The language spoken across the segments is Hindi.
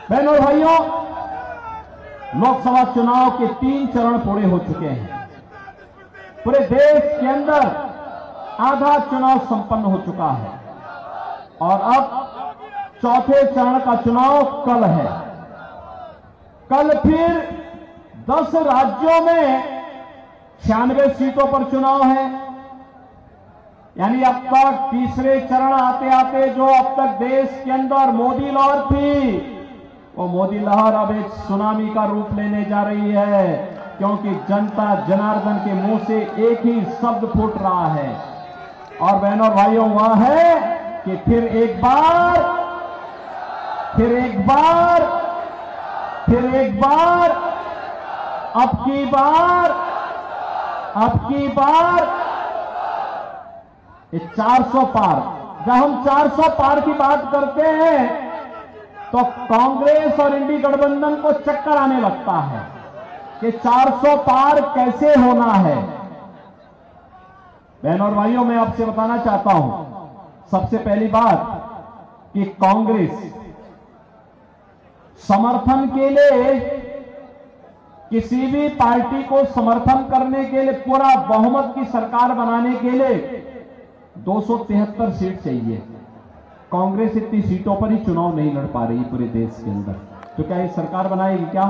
बहनों और भाइयों, लोकसभा चुनाव के 3 चरण पूरे हो चुके हैं। पूरे देश के अंदर आधा चुनाव संपन्न हो चुका है और अब चौथे चरण का चुनाव कल है। कल फिर 10 राज्यों में 96 सीटों पर चुनाव है। यानी अब तक तीसरे चरण आते आते जो अब तक देश के अंदर मोदी लहर थी, वो मोदी लहर अब एक सुनामी का रूप लेने जा रही है, क्योंकि जनता जनार्दन के मुंह से एक ही शब्द फूट रहा है। और बहनों और भाइयों, वह है कि फिर एक बार अब की बार ये 400 पार। जब हम 400 पार की बात करते हैं तो कांग्रेस और इंडी गठबंधन को चक्कर आने लगता है कि 400 पार कैसे होना है। बहनों और भाइयों, मैं आपसे बताना चाहता हूं, सबसे पहली बात कि कांग्रेस समर्थन के लिए, किसी भी पार्टी को समर्थन करने के लिए, पूरा बहुमत की सरकार बनाने के लिए 273 सीट चाहिए। कांग्रेस इतनी सीटों पर ही चुनाव नहीं लड़ पा रही पूरे देश के अंदर, तो क्या ये सरकार बनाएगी क्या?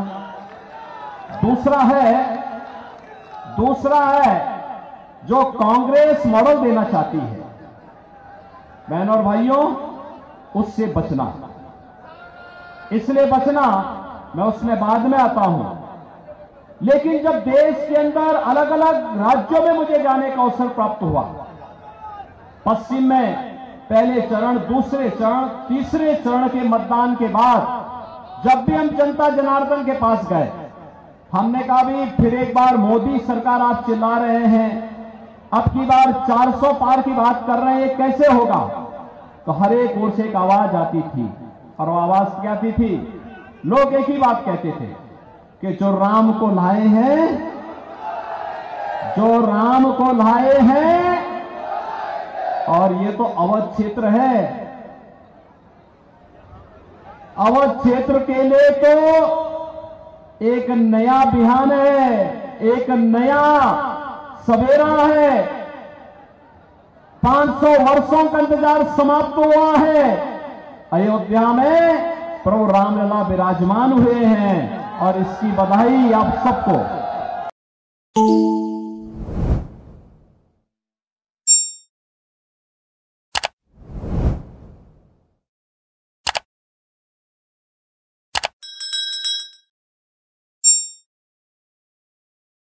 दूसरा है जो कांग्रेस मॉडल देना चाहती है, बहनों और भाइयों, उससे बचना। इसलिए बचना, मैं उसमें बाद में आता हूं। लेकिन जब देश के अंदर अलग अलग राज्यों में मुझे जाने का अवसर प्राप्त हुआ, पश्चिम में पहले चरण, दूसरे चरण, तीसरे चरण के मतदान के बाद जब भी हम जनता जनार्दन के पास गए, हमने कहा भी फिर एक बार मोदी सरकार आप चिल्ला रहे हैं, अब की बार 400 पार की बात कर रहे हैं, कैसे होगा? तो हर एक ओर से एक आवाज आती थी, और वो आवाज क्या आती थी? लोग एक ही बात कहते थे कि जो राम को लाए हैं, और ये तो अवध क्षेत्र है। अवध क्षेत्र के लिए तो एक नया बिहान है, एक नया सवेरा है। 500 वर्षों का इंतजार समाप्त हुआ है। अयोध्या में प्रभु रामलला विराजमान हुए हैं, और इसकी बधाई आप सबको।